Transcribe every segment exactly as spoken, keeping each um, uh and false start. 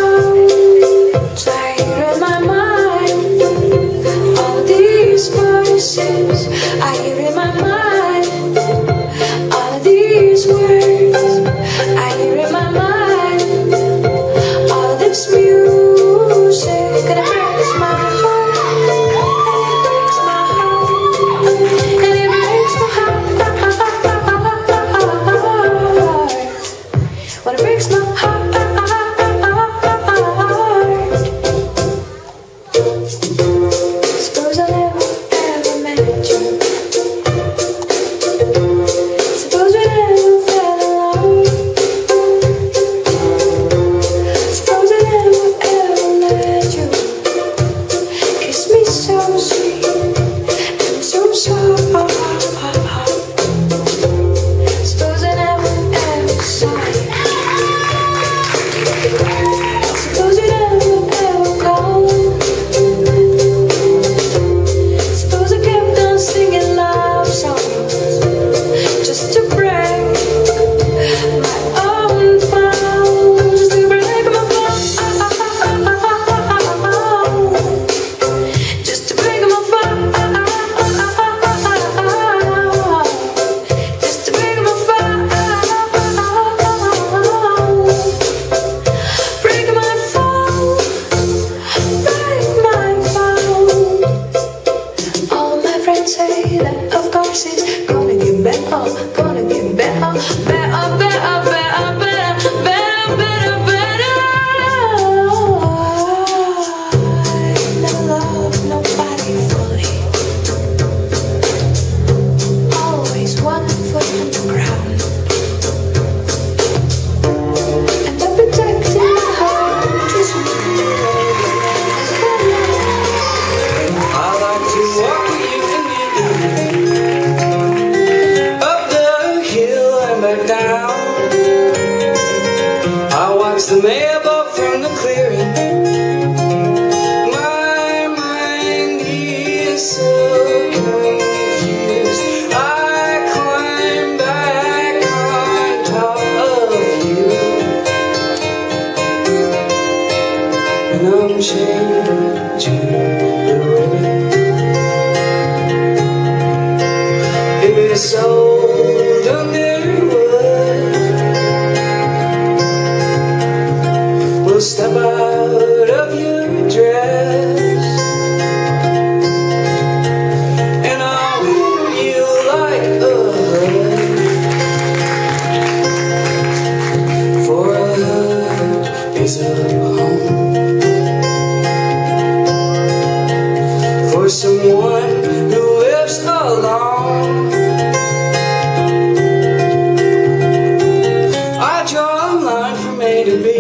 clouds, I hear in my mind all these voices. I hear in my mind all these words. I hear in my mind all this music, and it breaks my heart. And it breaks my heart. When it breaks my heart. Suppose I never ever met you. Suppose we never fell in love. Suppose I never ever let you kiss me so sweet and so soft. Suppose I never ever saw you. Suppose you never ever called. Suppose I kept on singing love songs just to break my own fall, just to break my fall, just to break my fall, just to break my fall, break my fall, break my fall. All my friends say that of course it's gonna get better, gonna get better, better, better, better, better, better, better, better. I never loved nobody fully. Always one foot in the ground, and the protecting my heart is me. I like to walk with you up the hill and back down. I watch the mailboat from the clearing. My mind is so confused. I climb back on top of you, and I'm changing the ribbon. If it's sold Underwood, we'll step out of your dress, and I'll wear you like a hood. For a hood is a home for someone who lives alone. I draw a line from A to B,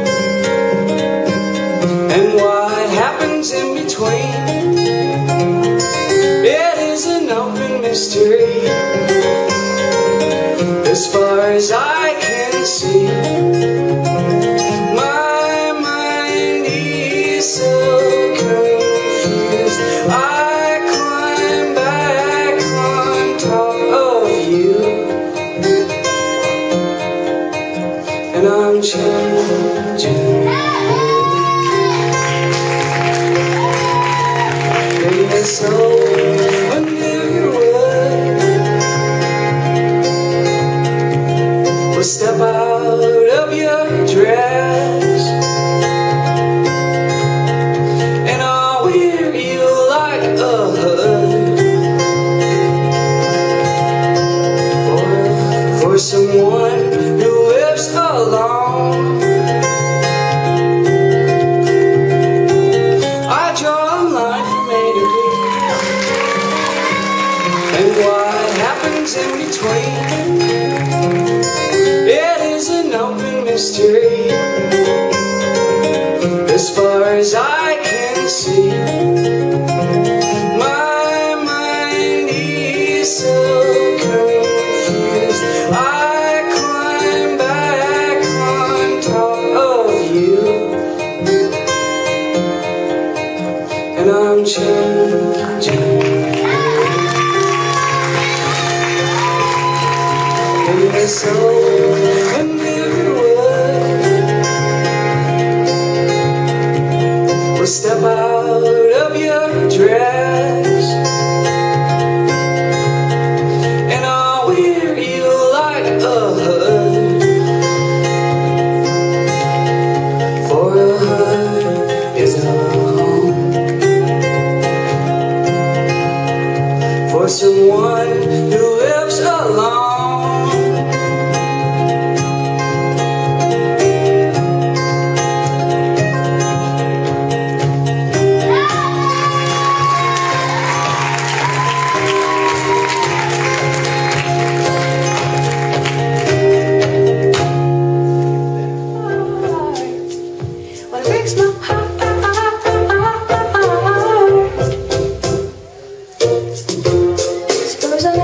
and what happens in between, it is an open mystery. As far as I can see, my mind is so confused. I climb back on top of you, and I'm changing. Maybe so Underwood, we'll step out of your dress, and I'll wear you like a hood. For, for someone who lives alone, I draw a line from A to B, and what happens in between, it is an open mystery. As far as I can see, my mind is so confused. I climb back on top of you, and I'm changing. And so Underwood, So step out of your dress, and I'll wear you like a hood. For a hood is a home for someone who lives alone. What breaks my heart, suppose I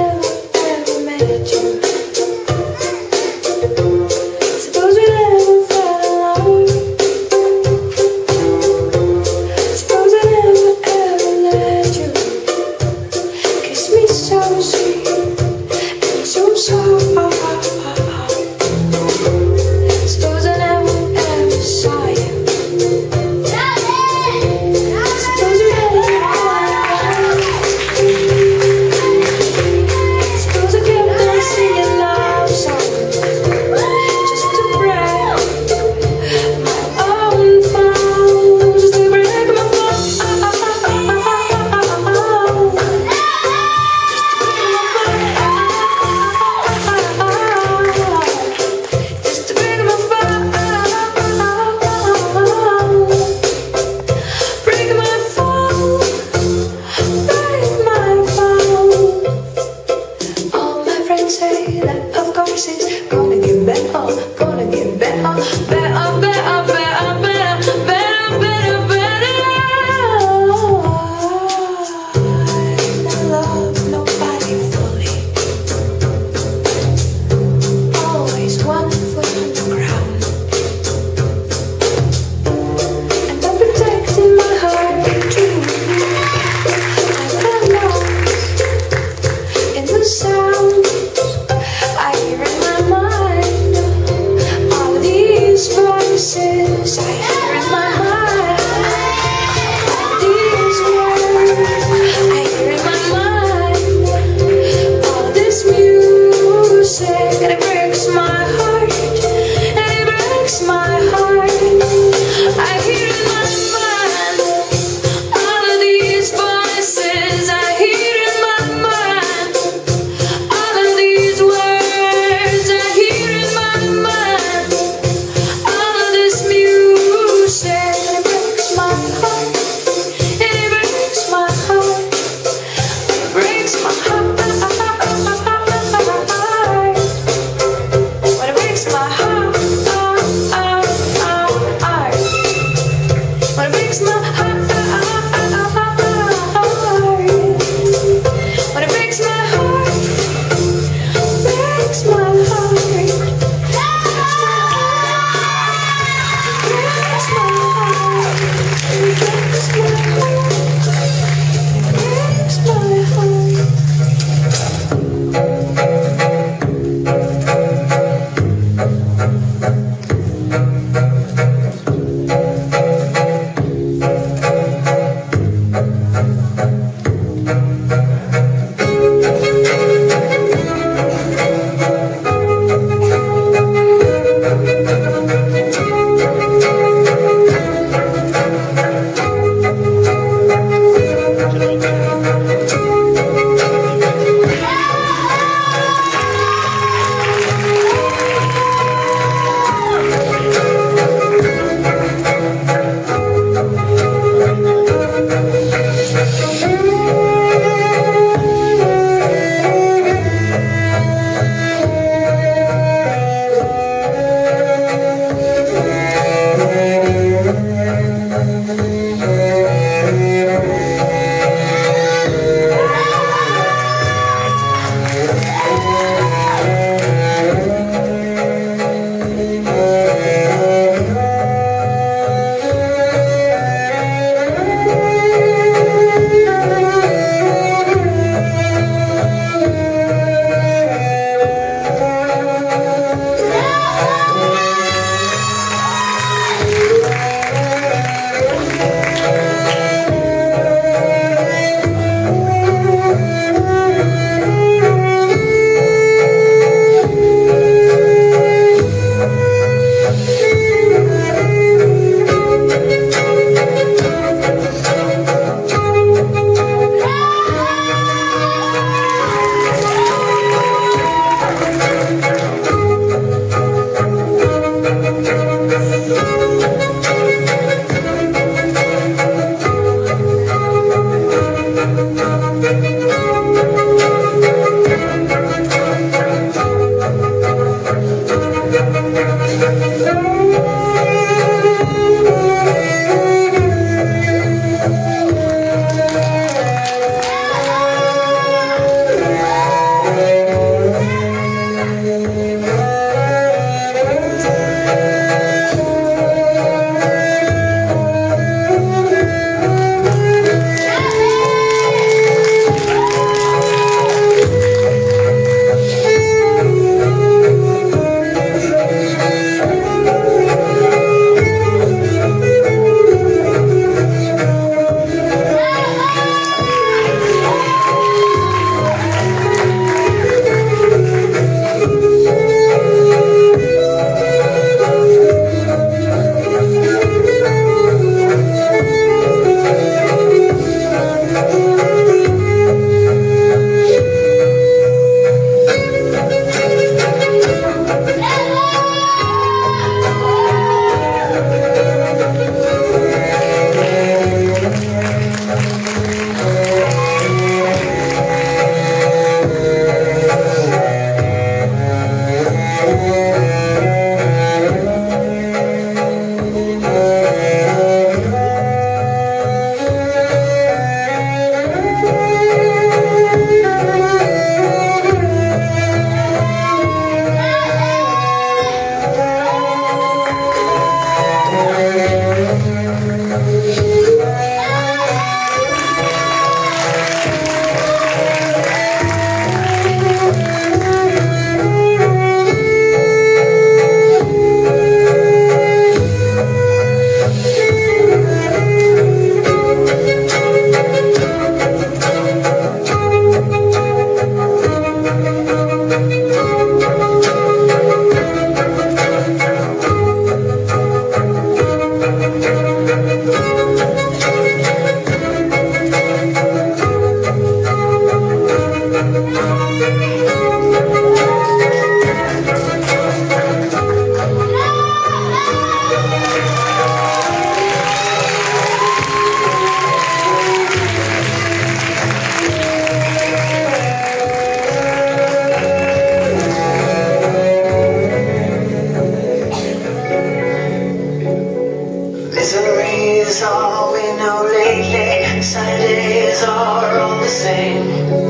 Miseries all we know lately, Saturdays are all the same.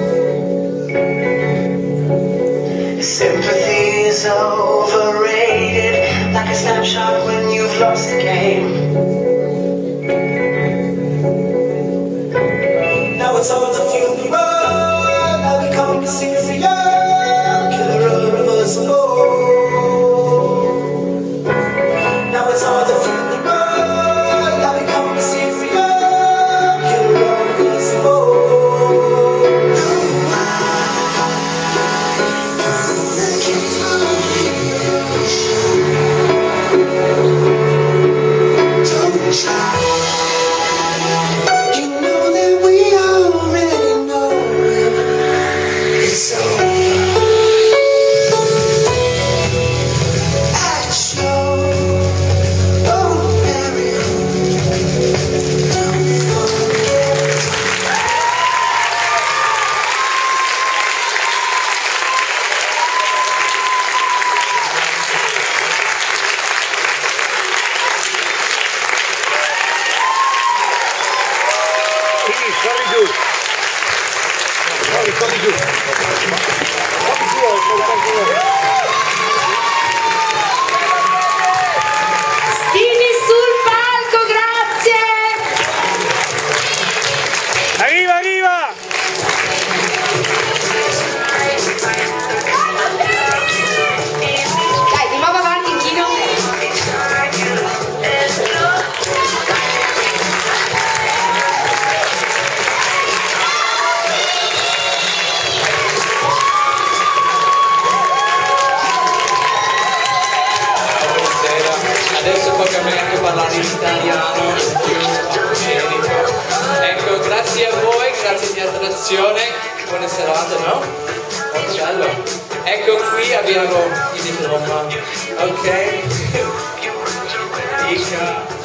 Sympathy is overrated, like a snapshot when you've lost the game. Now it's all the funeral, now we come to serial killer irreversible. Now it's all the funeral. Corri giù, corri, corri giù, corri giù, corri giù. Stini sul palco, grazie! Arriva, arriva! Dai, di nuovo avanti, Chino. Adesso tocca a me anche parlare in italiano. Ecco, grazie a voi, grazie di attrazione, buona serata, no? Molto bello. Ecco qui abbiamo il diploma, ok? Dica.